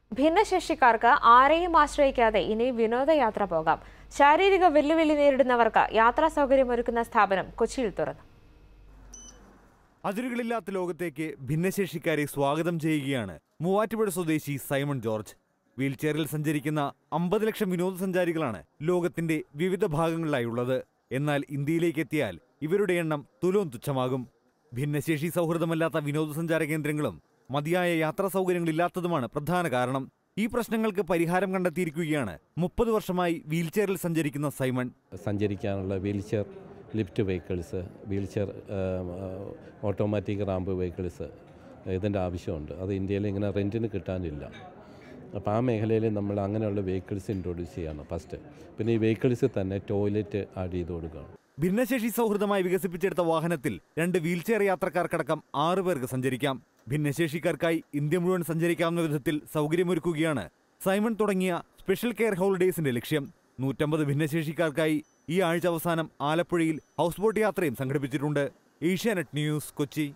ഭിന്നശേഷിക്കാർക്ക് ആരെയും ആശ്രയിക്കാതെ ഇനി വിനോദയാത്ര പോകാം. ശാരീരിക വെല്ലുവിളി നേരിടുന്നവർക്ക് യാത്രാ സൗകര്യമൊരുക്കുന്ന സ്ഥാപനം കൊച്ചിയിൽ തുറന്നു. അതിരുകളില്ലാത്ത ലോകത്തേക്ക് ഭിന്നശേഷിക്കാരെ സ്വാഗതം ചെയ്യുകയാണ് മൂവാറ്റുപുഴ സ്വദേശി സൈമൺ ജോർജ്. വീൽചെയറിൽ സഞ്ചരിക്കുന്ന 50 ലക്ഷം വിനോദസഞ്ചാരികളാണ് ലോകത്തിന്റെ വിവിധ ഭാഗങ്ങളിലായുള്ളത്. എന്നാൽ ഇന്ത്യയിലേക്ക് എത്തിയാൽ ഇവരുടെ എണ്ണം തുലോം തുച്ഛമാകും. ഭിന്നശേഷി സൗഹൃദമല്ലാത്ത വിനോദസഞ്ചാര കേന്ദ്രങ്ങളും മതിയായ യാത്രാ സൗകര്യങ്ങളില്ലാത്തതുമാണ് പ്രധാന കാരണം. ഈ പ്രശ്നങ്ങൾക്ക് പരിഹാരം കണ്ടെത്തിയിരിക്കുകയാണ് 30 വർഷമായി വീൽചെയറിൽ സഞ്ചരിക്കുന്ന സൈമൺ. സഞ്ചരിക്കാനുള്ള wheelchair lift vehicles, wheelchair automatic ramp vehicles ഇതിൻ്റെ ആവശ്യമുണ്ട്. അത് ഇന്ത്യയിൽ ഇങ്ങനെ റെൻറ്റിന് കിട്ടാനില്ല. അപ്പോൾ ആ മേഖലയിൽ നമ്മൾ അങ്ങനെയുള്ള വെഹിക്കിൾസ് ഇൻട്രൊഡ്യൂസ് ചെയ്യണം ഫസ്റ്റ്. പിന്നെ ഈ വെഹിക്കിൾസ് തന്നെ ടോയ്ലറ്റ് ആഡ് ചെയ്ത് കൊടുക്കണം. ഭിന്നശേഷി സൗഹൃദമായി വികസിപ്പിച്ചെടുത്ത വാഹനത്തിൽ 2 വീൽചെയർ യാത്രക്കാർക്കടക്കം 6 പേർക്ക് സഞ്ചരിക്കാം. ഭിന്നശേഷിക്കാർക്കായി ഇന്ത്യ മുഴുവൻ സഞ്ചരിക്കാവുന്ന വിധത്തിൽ സൗകര്യമൊരുക്കുകയാണ് സൈമൺ തുടങ്ങിയ സ്പെഷ്യൽ കെയർ ഹോളിഡേയ്സിന്റെ ലക്ഷ്യം. 150 ഭിന്നശേഷിക്കാർക്കായി ഈ ആഴ്ച അവസാനം ആലപ്പുഴയിൽ ഹൗസ് ബോട്ട് യാത്രയും സംഘടിപ്പിച്ചിട്ടുണ്ട്. ഏഷ്യാനെറ്റ് ന്യൂസ്, കൊച്ചി.